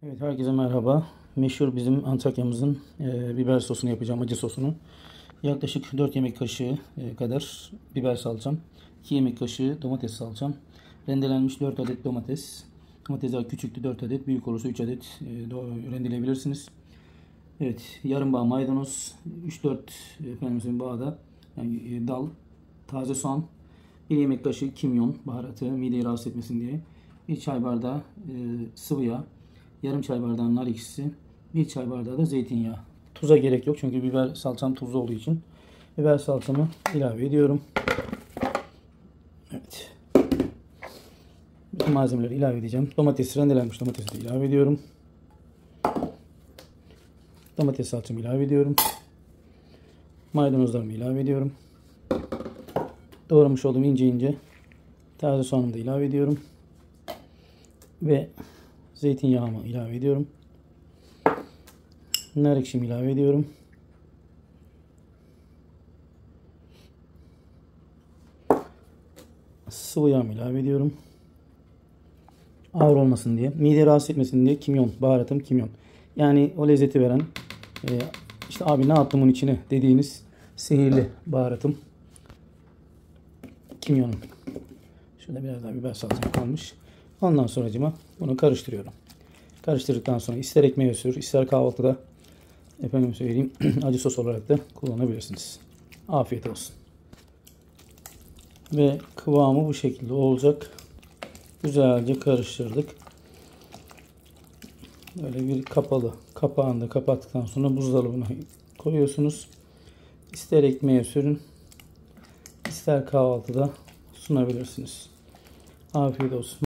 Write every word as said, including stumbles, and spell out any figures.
Evet, herkese merhaba. Meşhur bizim Antakya'mızın e, biber sosunu yapacağım, acı sosunu. Yaklaşık dört yemek kaşığı e, kadar biber salçam, iki yemek kaşığı domates salçam, rendelenmiş dört adet domates. Domatesler küçüktü, dört adet, büyük olursa üç adet e, rendeleyebilirsiniz. Evet, yarım bağ maydanoz, üç dört efendim bağda yani e, dal, taze soğan, bir yemek kaşığı kimyon baharatı mideyi rahatsız etmesin diye, bir çay bardağı e, sıvı yağ, yarım çay bardağı nar ekşisi, bir çay bardağı da zeytinyağı. Tuza gerek yok çünkü biber salçam tuzlu olduğu için. Biber salçamı ilave ediyorum. Evet. Bütün malzemeleri ilave edeceğim. Domates, rendelenmiş domatesi de ilave ediyorum. Domates salçamı ilave ediyorum. Maydanozlarımı ilave ediyorum. Doğramış olduğum ince ince taze soğanımı da ilave ediyorum. Ve zeytinyağımı ilave ediyorum. Nar ekşimi ilave ediyorum. Sıvı yağımı ilave ediyorum. Ağır olmasın diye, mide rahatsız etmesin diye kimyon, baharatım kimyon. Yani o lezzeti veren, e, işte abi ne attım bunun içine dediğiniz sihirli baharatım kimyonum. Şurada biraz daha biber salçam kalmış. Ondan sonracıma bunu karıştırıyorum. Karıştırdıktan sonra ister ekmeğe sür, ister kahvaltıda efendim söyleyeyim acı sos olarak da kullanabilirsiniz. Afiyet olsun. Ve kıvamı bu şekilde olacak. Güzelce karıştırdık. Böyle bir kapalı kapağını da kapattıktan sonra buzdolabına koyuyorsunuz. İster ekmeğe sürün, ister kahvaltıda sunabilirsiniz. Afiyet olsun.